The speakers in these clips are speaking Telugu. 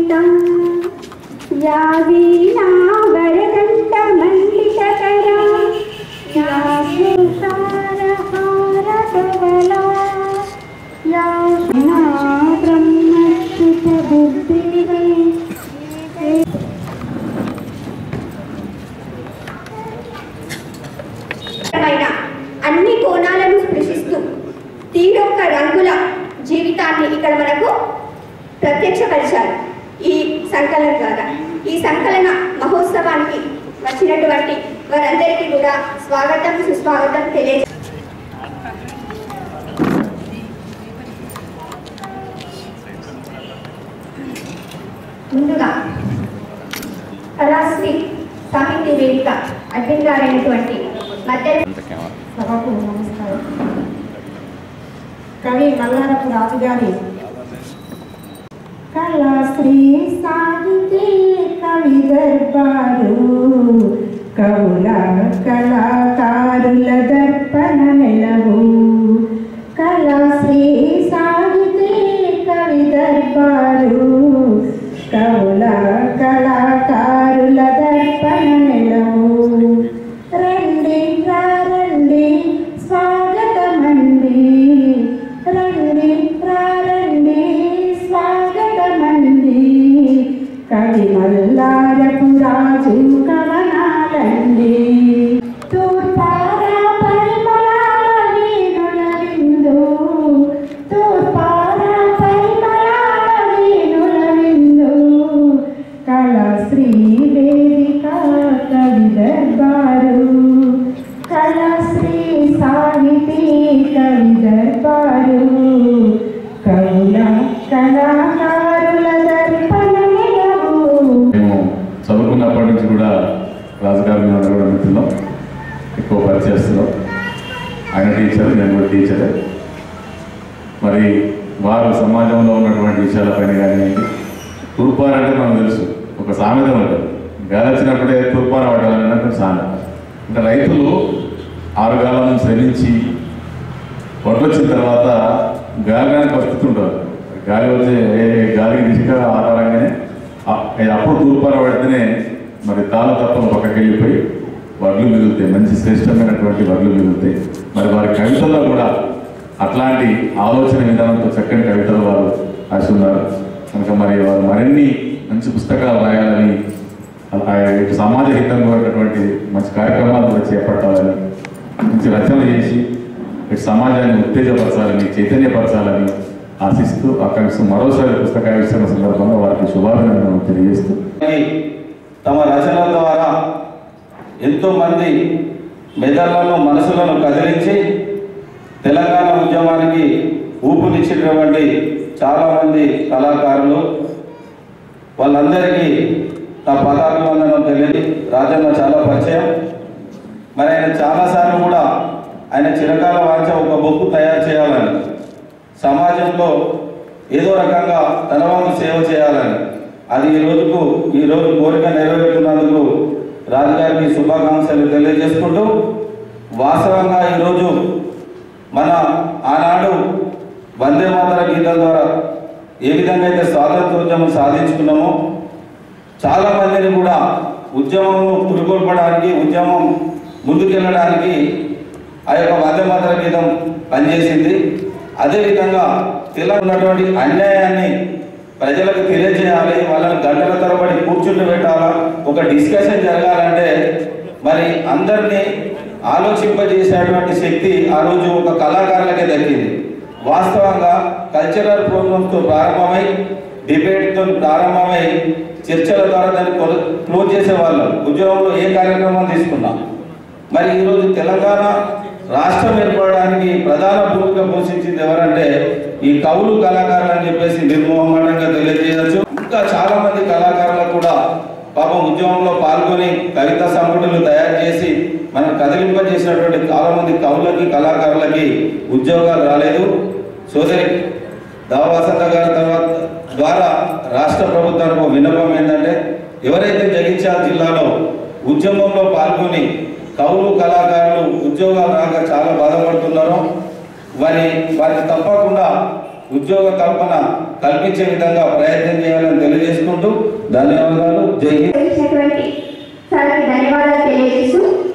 కంఠం యా వీణా వరకంఠ మండితకరా యా సుసారహారకవలా యా బ్రహ్మచ్యుత బుద్ధివై అన్ని కోణాలను స్పృశిస్తూ తీరొక్క రంగుల జీవితాన్ని ఇక్కడ మనకు ప్రత్యక్షపరిచారు ఈ సంకలనం ద్వారా. ఈ సంకలన మహోత్సవానికి వచ్చినటువంటి వారందరికీ కూడా స్వాగతం సుస్వాగతం తెలియజే. ముందుగా కళాశ్రీ సాహిత్య వేదిక అడ్మిన్ గారైనటువంటి సభకు నమస్కారం. కవి మల్లారపు రాజు గారి కళాశ్రీ సాహితీ కవి దర్బారు కవుల కళాకారుల దర్పణ నెలవు కళాశ్రీ సాహితీ కవి దర్బారు కవుల కళాకారుల దర్పణ నెలవు రండి రండి స్వాగతమండి రండి రండి స్వాగతమండి కవి మల్లారపు రాజు కవనాలండి తూర్పారా పరిమళాల వీణుల విందు తూర్పారా పరిమళాల వీణుల విందు కళాశ్రీ వేదిక కవి దర్బారు కళాశ్రీ సాహితీ కవి దర్బారు కవుల కళాకారుల దర్పణ నెలవు. చదువుకున్నప్పటి నుంచి కూడా రాజుగారి కూడా మిత్రులం, ఎక్కువ పరిచయిస్తున్నాం. ఆయన టీచర్, నేను కూడా టీచరే. మరి వారు సమాజంలో ఉన్నటువంటి విషయాలపైన కానీ తూర్పార అంటే మనకు తెలుసు, ఒక సామెత ఉంటుంది, గాలి వచ్చినప్పుడే తూర్పార పడాలన్నట్టు సామెత. అంటే రైతులు ఆరుగాలను శ్రమించి వడ్లు వచ్చిన తర్వాత గాలిగానికి వస్తుంటారు. గాలి వచ్చే గాలికి దిశగా ఆధారంగానే అప్పుడు తూర్పార పడితేనే మరి తాను తప్పని పక్కకి వెళ్ళిపోయి వడ్లు మిగులుతాయి, మంచి శ్రేష్టమైనటువంటి వడ్లు మిగులుతాయి. మరి వారి కవితల్లో కూడా అట్లాంటి ఆలోచన విధానంతో చక్కని కవితలు వారు రాసి ఉన్నారు కనుక మరి వారు మరిన్ని మంచి పుస్తకాలు రాయాలని, ఇటు సమాజ హితంగా ఉన్నటువంటి మంచి కార్యక్రమాలు కూడా చేపట్టాలని, మంచి రచనలు చేసి ఇటు సమాజాన్ని ఉత్తేజపరచాలని, చైతన్యపరచాలని ఆశిస్తూ ఆకాంక్షిస్తూ మరోసారి పుస్తకావిష్కరణ సందర్భంగా వారికి శుభాభినందనలు తెలియజేస్తూ తమ రచనల ద్వారా ఎంతోమంది మెదళ్లను మనసులను కదిలించి తెలంగాణ ఉద్యమానికి ఊపునిచ్చినటువంటి చాలామంది కళాకారులు, వాళ్ళందరికీ నా పదాభివందనం తెలియదు. రాజన్న చాలా పరిచయం. మరి ఆయన చాలాసార్లు కూడా ఆయన చిరకాల వాంఛ ఒక బొక్కు తయారు చేయాలని, సమాజంలో ఏదో రకంగా తన వంతు సేవ చేయాలని, అది ఈరోజు కోరిక నెరవేరుతున్నందుకు రాజుగారికి శుభాకాంక్షలు తెలియజేసుకుంటూ, వాస్తవంగా ఈరోజు మన ఆనాడు వందే మాతర గీతం ద్వారా ఏ విధంగా అయితే స్వాతంత్రోద్యమం సాధించుకున్నామో, చాలామందిని కూడా ఉద్యమం పురుగొల్పడానికి, ఉద్యమం ముందుకెళ్ళడానికి ఆ యొక్క వందే మాతర గీతం పనిచేసింది. అదేవిధంగా ఉన్నటువంటి అన్యాయాన్ని ప్రజలకు తెలియజేయాలి, వాళ్ళని గంటల తరబడి కూర్చుండి పెట్టాలా, ఒక డిస్కషన్ జరగాలంటే మరి అందరినీ ఆలోచింపజేసేటువంటి శక్తి ఆ రోజు ఒక కళాకారులకే దక్కింది. వాస్తవంగా కల్చరల్ ప్రోగ్రామ్స్తో ప్రారంభమై, డిబేట్తో ప్రారంభమై, చర్చల ద్వారా దాన్ని క్లోజ్ చేసేవాళ్ళం. ఉద్యోగంలో ఏ కార్యక్రమం తీసుకున్నాం. మరి ఈరోజు తెలంగాణ రాష్ట్రం ఏర్పడడానికి ప్రధాన భూమిక పోషించింది ఎవరంటే ఈ కవులు కళాకారులు అని చెప్పేసి నిర్మోహమాటంగా తెలియజేయచ్చు. ఇంకా చాలా మంది కళాకారులకు కూడా పాపం ఉద్యమంలో పాల్గొని కవితా సంపుటులు తయారు చేసి మనం కదిలింపజేసినటువంటి చాలా మంది కవులకి కళాకారులకి ఉద్యోగాలు రాలేదు. సోదరి దావసంత గారి ద్వారా రాష్ట్ర ప్రభుత్వానికి విన్నపం ఏంటంటే, ఎవరైతే జగిత్యాల జిల్లాలో ఉద్యమంలో పాల్గొని కవులు కళాకారులు ఉద్యోగాలు రాక చాలా బాధపడుతున్నారో వారికి తప్పకుండా ఉద్యోగ కల్పన కల్పించే విధంగా ప్రయత్నం చేయాలని తెలియజేసుకుంటూ ధన్యవాదాలు. జై హింద్. సార్కి ధన్యవాదాలు తెలియజేస్తూ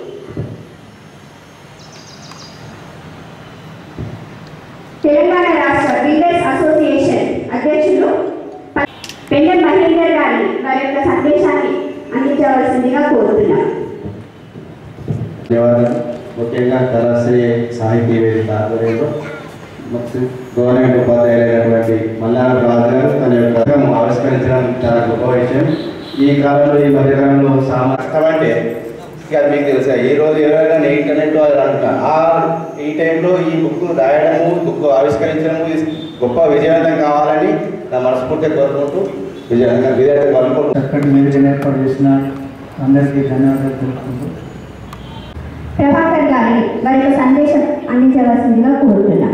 తెలంగాణ రాష్ట్ర బిల్డర్స్ అసోసియేషన్ అధ్యక్షులు పెండెం మహేందర్ గారి వారి యొక్క సందేశాన్ని అందించవలసిందిగా కోరుతున్నాం. ధన్యవాదాలు. ముఖ్యంగా కళాశ్రీ సాహితీ వేదిక ఆధ్వర్యంలో గవర్నమెంట్ ఉపాధ్యాయులైనటువంటి మల్లార రాజు గారు తన యొక్క ఆవిష్కరించడం చాలా గొప్ప విషయం. ఈ కాలంలో ఈ మధ్యకాలంలో కష్టమంటే ఇక మీకు తెలుసా, ఏ రోజు ఎవరైనా ఇంటర్నెట్ అది అంటున్నా ఈ టైంలో ఈ బుక్ రాయడము, బుక్ ఆవిష్కరించడము గొప్ప విజయవంతం కావాలని నా మనస్ఫూర్తిగా కోరుకుంటూ విజయవంతం కోరుకుంటూ చక్కటి మీరు ఏర్పాటు చేసిన అందరికీ ధన్యవాదాలు తెలుపుకుంటూ ప్రభాకర్ గారిని వారి యొక్క సందేశం అందించవలసిందిగా కోరుతున్నాం.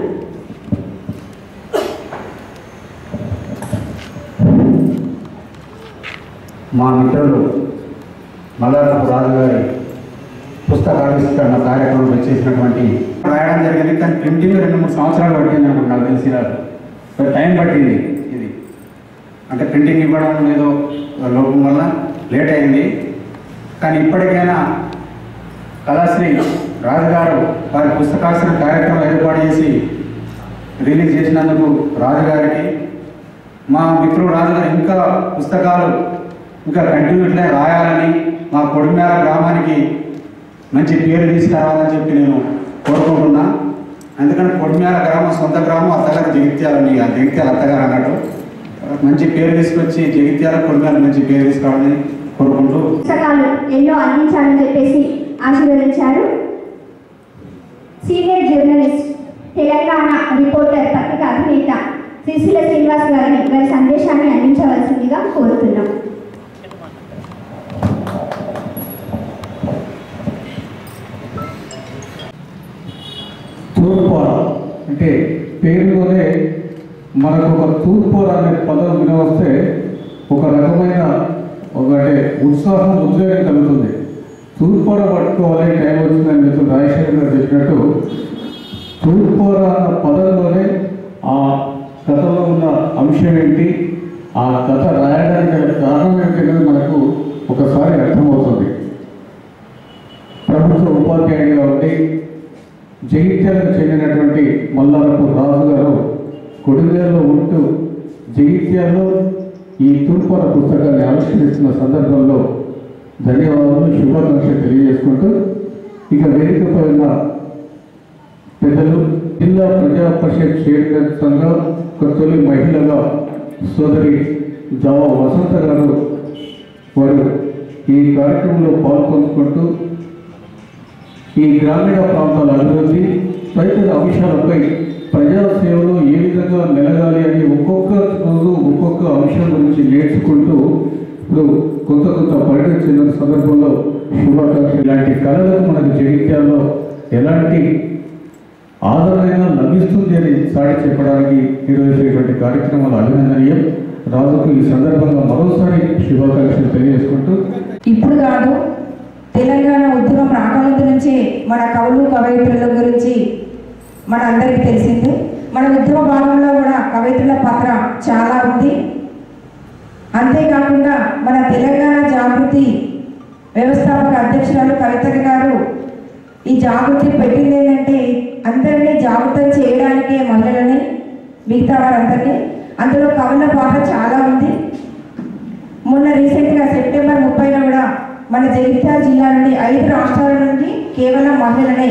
మా మిత్రులు మల్లారపు రాజు గారి పుస్తకావిష్కరణ కార్యక్రమం చేసినటువంటి రాయడం జరిగింది. కానీ ప్రింటింగ్ 2-3 సంవత్సరాలు పట్టింది అనుకుంటు నాకు తెలిసి రాదు, టైం పట్టింది. ఇది అంటే ప్రింటింగ్ ఇవ్వడం ఏదో లోపం వల్ల లేట్ అయింది. కానీ ఇప్పటికైనా కళాశ్రీ రాజు గారు వారి పుస్తకావిష్కరణ కార్యక్రమం ఏర్పాటు చేసి రిలీజ్ చేసినందుకు రాజుగారికి, మా మిత్రుడు రాజుగారు ఇంకా పుస్తకాలు ఇంకా కంటిన్యూట్లే రాయాలని, మా కొడిమేర గ్రామానికి మంచి పేరు తీసుకురావాలని చెప్పి నేను కోరుకుంటున్నా. ఎందుకంటే కొడిమేర గ్రామం సొంత గ్రామం, అత్తగారు జగిత్యాలని, ఆ జగిత్యాల అత్తగారు అన్నట్టు మంచి పేరు తీసుకొచ్చి జగిత్యాల కొడిమేర మంచి పేరు తీసుకురావాలని కోరుకుంటూ పుస్తకాలు ఎన్నో అందించాలని చెప్పేసి ఆశీర్వదించారు. సీనియర్ జర్నలిస్ట్, తెలంగాణ రిపోర్టర్, పత్రిక అధినేత శ్రీశైల శ్రీనివాస్ గారిని వారి సందేశాన్ని అందించవలసిందిగా కోరుతున్నాం. తూర్పోర అంటే పేరులోనే మనకు ఒక తూర్పోర అనే పదం వినవస్తే ఒక రకమైన అంటే ఉత్సాహం, ఉద్వేగం కలుగుతుంది. తూర్పోర పట్టుకోవాలి, టైం వచ్చిందని మిత్రులు రాజశేఖర్ గారు చెప్పినట్టు తూర్పోర అన్న పదంలోనే ఆ కథలో ఉన్న అంశం ఏంటి, ఆ కథ రాయడానికి కారణం ఏంటనేది మనకు ఒకసారి అర్థమవుతుంది. ప్రభుత్వ ఉపాధ్యాయుడిగా ఉండి జగిత్యాలకు చెందినటువంటి మల్లారపు రాజు గారు కొడివేరులో ఉంటూ జగిత్యాల్లో ఈ తూర్పుర పుస్తకాన్ని ఆవిష్కరిస్తున్న సందర్భంలో ధన్యవాదాలు, శుభాకాంక్షలు తెలియజేసుకుంటూ ఇక వేదికపై ఉన్న పెద్దలు, జిల్లా ప్రజా పరిషత్ చైర్మన్ సంఘం తొలి మహిళగా సోదరి జావా వసంత గారు వారు ఈ కార్యక్రమంలో పాల్పంచుకుంటూ ఈ గ్రామీణ ప్రాంతాల అభివృద్ధి తదితర అంశాలపై ప్రజాసేవలో ఏ విధంగా మెలగాలి అని ఒక్కొక్క రోజు ఒక్కొక్క అంశం గురించి నేర్చుకుంటూ ఇప్పుడు కొత్త పర్యటించిన సందర్భంలో శుభాకాంక్షలు. ఇలాంటి కళలకు మనకు జగిత్యాల్లో ఎలాంటి ఆదరణ లభిస్తుంది అని సాటి చెప్పడానికి నిర్వహించేటువంటి కార్యక్రమాలు అభినందనీయం. రాజుకు ఈ సందర్భంగా మరోసారి శుభాకాంక్షలు తెలియజేసుకుంటూ ఇప్పుడు కాదు, తెలంగాణ ఉద్యమం రాకముందు నుంచే మన కవులు కవయిత్రుల గురించి మన అందరికీ తెలిసిందే. మన ఉద్యమ భాగంలో కూడా కవయిత్రుల పాత్ర చాలా ఉంది. అంతేకాకుండా మన తెలంగాణ జాగృతి వ్యవస్థాపక అధ్యక్షురాలు కవిత గారు ఈ జాగృతి పెట్టింది ఏంటంటే అందరినీ జాగృతం చేయడానికే మహిళలని, మిగతా వారందరినీ. అందులో కవుల పాత్ర చాలా ఉంది. మొన్న రీసెంట్గా సెప్టెంబర్ 30న కూడా మన జగిత్యాల జిల్లా నుండి 5 రాష్ట్రాల నుండి కేవలం మహిళలనే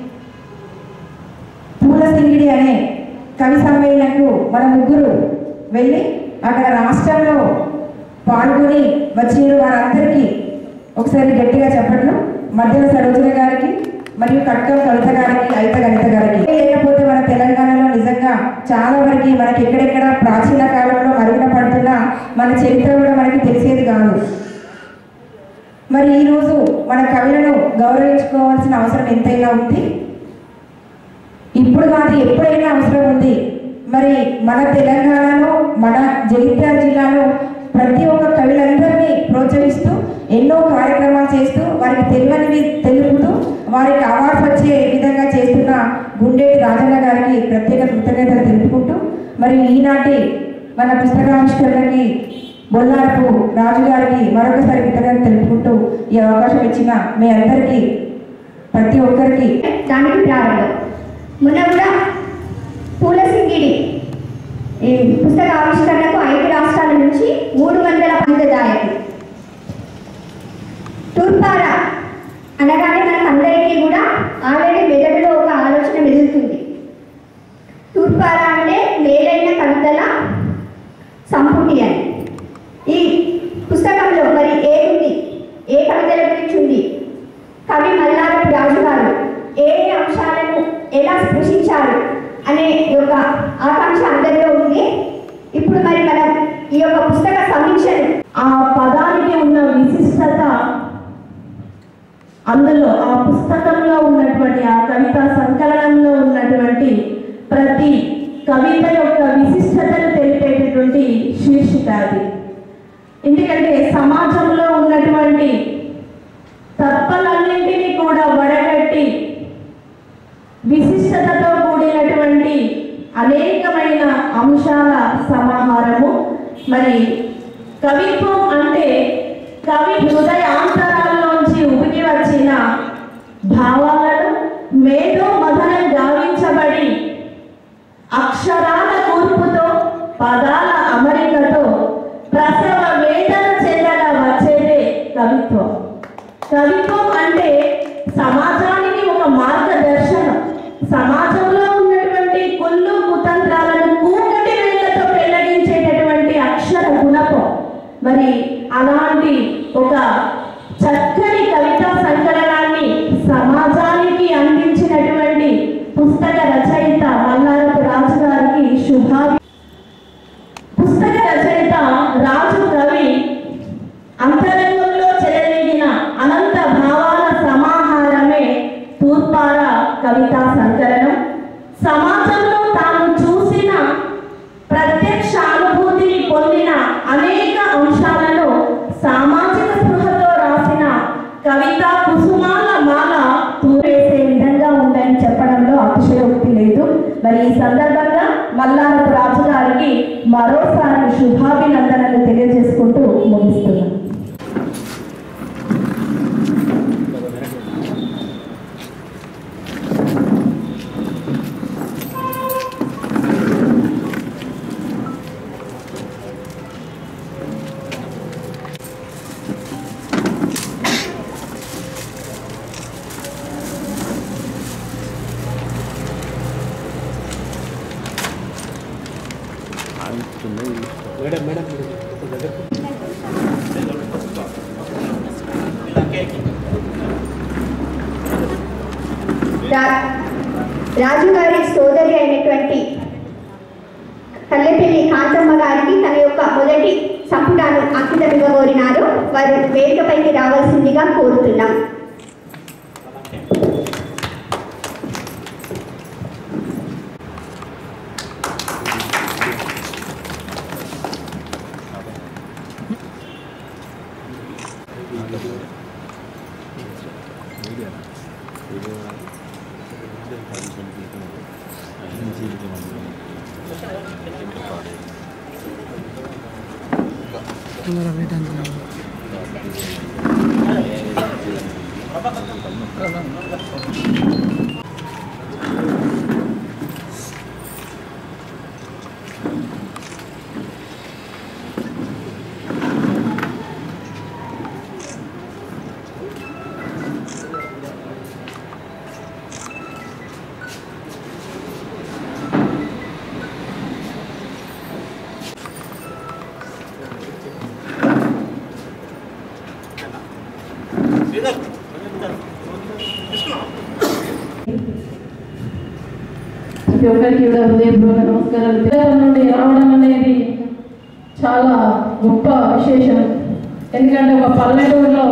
పూలసింగిడి అనే కవి సమ్మేళనకు మన ముగ్గురు వెళ్ళి అక్కడ రాష్ట్రంలో పాల్గొని వచ్చిన వారందరికీ ఒకసారి గట్టిగా చెప్పట్లు. మధ్యలో సరోజన గారికి మరియు కట్కం కవిత గారికి, అయిత గణిత గారికి. లేకపోతే మన తెలంగాణలో నిజంగా చాలా వరకు మనకి ఎక్కడెక్కడ ప్రాచీన కాలంలో మరుగున పడుతున్న మన చరిత్ర కూడా మనకి తెలిసేది కాదు. మరి ఈరోజు మన కవులను గౌరవించుకోవాల్సిన అవసరం ఎంతైనా ఉంది. ఇప్పుడు కాదు, ఎప్పుడైనా అవసరం ఉంది. మరి మన తెలంగాణలో, మన జగిత్యాల జిల్లాలో ప్రతి ఒక్క కవులందరినీ ప్రోత్సహిస్తూ ఎన్నో కార్యక్రమాలు చేస్తూ వారికి తెలియనివి తెలుపుతూ వారికి అవార్డ్స్ వచ్చే విధంగా చేస్తున్న గుండేటి రాజన్న గారికి ప్రత్యేక కృతజ్ఞతలు తెలుపుకుంటూ మరి ఈనాటి మన పుస్తకావిష్కరణకి బొల్లారపు రాజు గారికి మరొకసారి కృతజ్ఞతలు తెలుపుకుంటూ ఈ అవకాశం ఇచ్చిన మీ అందరికీ ప్రతి ఒక్కరికి దానికి ప్రారంభం. మొన్న కూడా పూలసింగిడి ఈ పుస్తక ఆవిష్కరణకు 5 రాష్ట్రాల నుంచి 300 పంచదాయకులు. తూర్పార అనగానే మనకు అందరికీ కూడా ఆల్రెడీ మెదడులో ఒక ఆలోచన మెదులుతుంది. తూర్పార అంటే మేలైన కవితల సంపుటి అని. ఈ పుస్తకంలో మరి ఏముంది, ఏ కవితల గురించి ఉంది, కవి మల్లారపు రాజు గారు ఏ అంశాలను ఎలా స్పృశించారు అనే ఒక ఆకాంక్ష అందరిలో ఉంది. ఇప్పుడు మరి మనం ఈ యొక్క పుస్తక సమీక్షను ఆ పదానికి ఉన్న విశిష్టత, అందులో ఆ పుస్తకంలో ఉన్నటువంటి ఆ కవితా సంకలనంలో ఉన్నటువంటి ప్రతి కవిత యొక్క విశిష్టతను తెలిపేటటువంటి శీర్షిక అది. ఎందుకంటే సమాజంలో ఉన్నటువంటి తత్వలన్నింటినీ కూడా వడగట్టి విశిష్టతతో కూడినటువంటి అనేకమైన అంశాల సమాహారము. మరి కవిత్వం అంటే కవి హృదయాంతరాల్లోంచి ఉబికి వచ్చిన భావాలను మేధో మదనం గావించబడి అక్షరాల కూర్పుతో పదాల అమరికతో ప్రసవ వేదన చెందగా వచ్చేదే కవిత్వం. కవిత్వం అంటే సమాజానికి ఒక మార్గదర్శనం. సమాజంలో ఉన్నటువంటి కుళ్ళు కుతంత్రాలను కూకటి వేళ్లతో పెళ్లగించేటటువంటి అక్షర గుణపం. మరి అలాంటి ఒక చక్కని కవితా సంకలనాన్ని సమాజానికి అందించినటువంటి పుస్తక రచయిత మల్లారపు రాజు గారికి శుభాభి. పుస్తక రచయిత రాజు కవి అంతరంగంలో చెలరేగిన అనంత భావాల సమాహారమే తూర్పార కవితా సంకలనం. సమాజంలో తాను చూసిన ప్రత్యక్ష అనుభూతిని పొందిన అనేక అంశాలను సామాజిక స్పృహతో రాసిన కవితా కుసుమాల మాల తూరేసే విధంగా ఉందని చెప్పడంలో అతిశయోక్తి లేదు. మరి ఈ సందర్భంగా మల్లారపు రాజు గారికి మరోసారి శుభాభినందనలు తెలియజేసుకుంటూ ముగిస్తున్నాను. రాజు గారి సోదరి అయినటువంటి కల్లెపల్లి కాంతమ్మ గారికి తన యొక్క మొదటి సంపుటాన్ని అంకితం ఇవ్వగోరినారు. వారు వేదికపైకి రావాల్సిందిగా కోరుతున్నాం. ప్రతి ఒక్కరికి కూడా హృదయపూర్వక నమస్కారాలు. పిల్లల నుండి రావడం అనేది చాలా గొప్ప విశేషం. ఎందుకంటే ఒక పల్లెటూరులో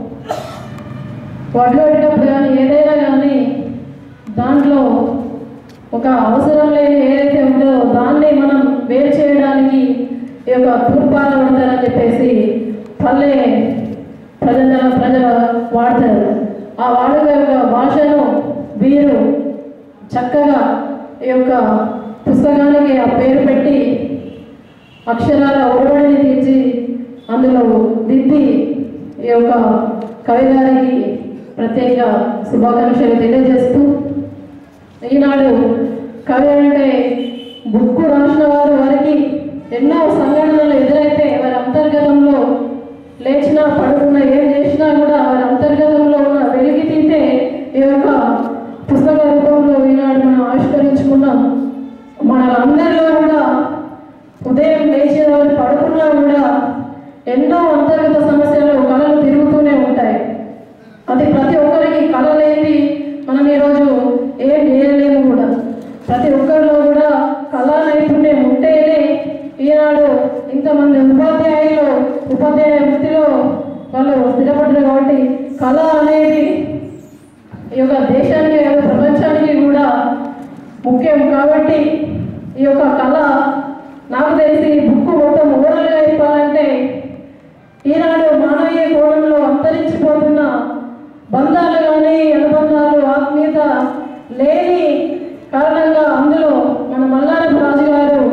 వడ్లు పెట్టినప్పుడు కానీ ఏదైనా కానీ దాంట్లో ఒక అవసరం లేని ఏదైతే ఉందో దాన్ని మనం వేరు చేయడానికి ఈ యొక్క తూర్పార పడతారని చెప్పేసి పల్లె ప్రజలు వాడతారు. ఆ వాడుక యొక్క భాషను వీరు చక్కగా ఈ యొక్క పుస్తకానికి ఆ పేరు పెట్టి అక్షరాల ఒరవడిని తీర్చి అందులో దిద్ది ఈ యొక్క కవిగారికి ప్రత్యేక శుభాకాంక్షలు తెలియజేస్తూ, ఈనాడు కవి అంటే బుక్కు రాసిన వారికి ఎన్నో సంఘటనలు ఎదురైతే వారి అంతర్గతంలో లేచినా పడుకున్నా ఏం చేసినా కూడా వారి అంతర్గతంలో ఉన్న వెలికి తీతే ఈ యొక్క పుస్తక రూపంలో ఈనాడు మనం ఆవిష్కరించుకున్నాం. మనందరిలో కూడా ఉదయం లేచిన వాళ్ళు పడుకున్నా కూడా ఎన్నో అంతర్గత సమస్యలు కళలు తిరుగుతూనే ఉంటాయి. అది ప్రతి ఒక్కరికి కళ లేని మనం ఈరోజు ఏం చేయలేము కూడా. ప్రతి ఒక్కరిలో కూడా కళా నైపుణ్యం ఉంటేనే ఈనాడు ఇంతమంది ఉపాధ్యాయ వృత్తిలో వాళ్ళు స్థిరపడ్డారు. కాబట్టి కళ అనేది ఈ యొక్క దేశానికి ప్రపంచానికి కూడా ముఖ్యం. కాబట్టి ఈ యొక్క కళ నాకు తెలిసి బుక్ మొత్తం ఓవరాల్గా చెప్పాలంటే ఈనాడు మానవీయ కోణంలో అంతరించిపోతున్న బంధాలు కానీ అనుబంధాలు ఆత్మీయత లేని కారణంగా అందులో మన మల్లారపు రాజు గారు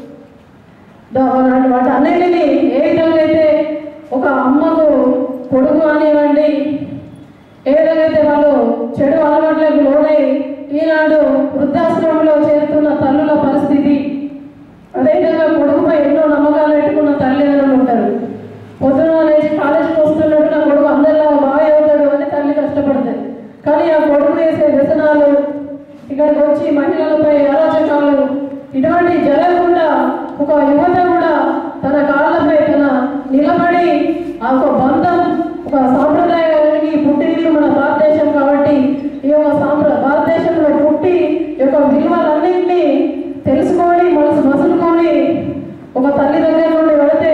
వాటి అన్నిటినీ ఏ విధంగా అయితే ఒక అమ్మకు కొడుకు కానివ్వండి, ఏ విధంగా అయితే వాళ్ళు చెడు అలవాట్లకు లోనై ఈనాడు వృద్ధాశ్రమంలో చేరుతున్న తల్లుల పరిస్థితి, అదేవిధంగా కొడుకుపై ఎన్నో నమ్మకాలు పెట్టుకున్న తల్లిదండ్రులు ఉంటారు. పొద్దున లేచి కాలేజీకి వస్తున్నట్టు నా కొడుకు అందరిలో బాగా అవుతాడు అని తల్లి కష్టపడుతుంది. కానీ ఆ కొడుకు చేసే వ్యసనాలు, ఇక్కడికి వచ్చి మహిళలపై అరాచకాలు ఇటువంటి జరగకుండా ఒక యువత కూడా తన కాళ్ళపై తన నిలబడి ఆ ఒక బంధం, ఒక సాంప్రదాయానికి పుట్టినిల్లు మన భారతదేశం. కాబట్టి ఈ యొక్క భారతదేశంలో పుట్టి ఈ యొక్క విలువలన్నింటినీ తెలుసుకొని మనసు మసులుకొని ఒక తల్లి దగ్గర నుండి వెళితే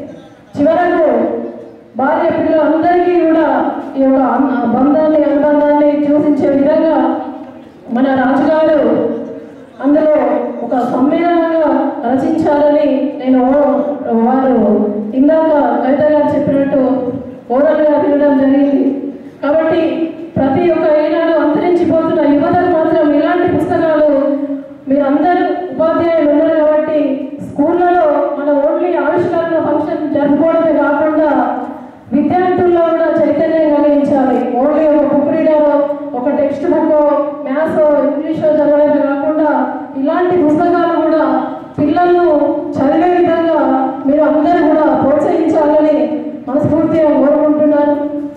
చివరకు భార్య పిల్లలందరికీ కూడా ఈ యొక్క బంధాన్ని అనుబంధాన్ని సూచించే విధంగా మన రాజుగారు అందులో ఒక సమ్మేళనంగా రచించాలని నేను వారు ఇందాక కవిత గారు చెప్పినట్టు ఓరల్గా వినడం జరిగింది. కాబట్టి ప్రతి ఒక్క ఈనాడు అంతరించిపోతున్న యువతకు మాత్రం ఇలాంటి పుస్తకాలు మీరందరూ ఉపాధ్యాయులు ఉన్నారు. కాబట్టి స్కూళ్ళలో మన ఓన్లీ ఆవిష్కరణ ఫంక్షన్ జరుపుకోవడమే కాకుండా విద్యార్థుల్లో కూడా చైతన్యం కలిగించాలి. ఓన్లీ ఒక బుక్ రీడర్, ఒక టెక్స్ట్ బుక్, మ్యాథ్స్, ఇంగ్లీష్ చదవడమే కాకుండా ఇలాంటి పుస్తకాలు కూడా పిల్లలను చదివే విధంగా మీరు అందరూ కూడా ప్రోత్సహించాలని మనస్ఫూర్తిగా కోరుకుంటున్నాను.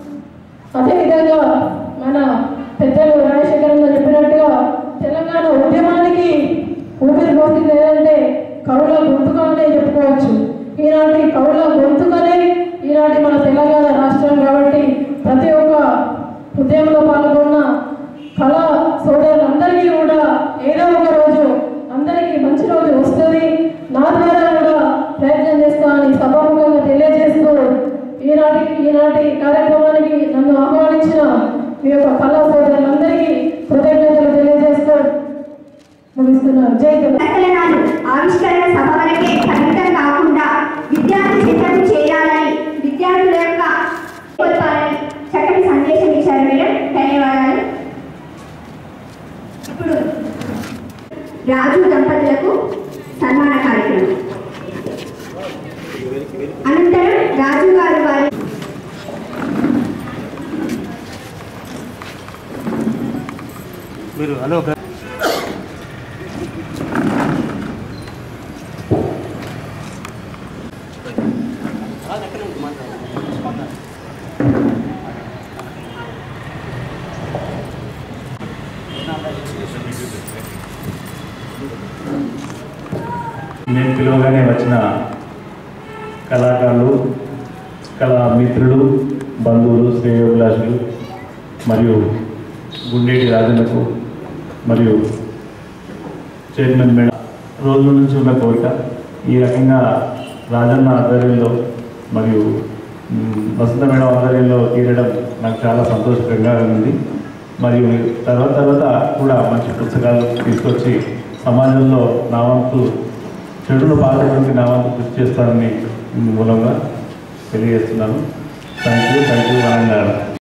అదేవిధంగా మన పెద్దలు రాజశేఖర్ చెప్పినట్టుగా తెలంగాణ ఉద్యమానికి ఊపిరి పోసింది ఏదంటే కవుల గొంతుకనే చెప్పుకోవచ్చు. ఈనాటి కవుల గొంతుకనే ఈనాటి మన తెలంగాణ రాష్ట్రం. కాబట్టి ప్రతి ఒక్క ఉద్యమంలో పాల్గొన్న కళా సోదరులందరికీ కూడా ఏదో ఒక రోజు అందరికీ మంచి రోజు వస్తుంది. నా ద్వారా కూడా ప్రయత్నం చేస్తానని సభాముఖంగా తెలియజేస్తూ ఈనాటి కార్యక్రమానికి నన్ను ఆహ్వానించిన మీ యొక్క కళా సోదరులందరికీ కృతజ్ఞతలు తెలియజేస్తూ ముగిస్తున్నాను. జై తెలంగాణ ఆవిష్కరణ సభ వరకే పరిమితం కాకుండా విద్యార్థి చింతన చేయాలని, విద్యార్థుల యొక్క కోల్పాలని చక్కటి సందేశం ఇచ్చారు మేడం. ధన్యవాదాలు. ఇప్పుడు రాజు దంపతులకు సన్మాన కార్యక్రమం అనంతరం రాజు గారు వారి మీరు హలో నేను పిలువగానే వచ్చిన కళాకారులు, కళా మిత్రులు, బంధువులు, శ్రేయోభిలాషులు మరియు గుండేటి రాజన్నకు మరియు చైర్మన్ మేడం రోజుల నుంచి ఉన్న కోరిక ఈ రకంగా రాజన్న ఆధ్వర్యంలో మరియు వసంత మేడం ఆధ్వర్యంలో తీరడం నాకు చాలా సంతోషకరంగా ఉంది. మరియు తర్వాత కూడా మంచి పుస్తకాలు తీసుకొచ్చి సమాజంలో నా వంతు చెడును బాధపడికి నా వంతు కృషి చేస్తానని మూలంగా తెలియజేస్తున్నాను. Thank you.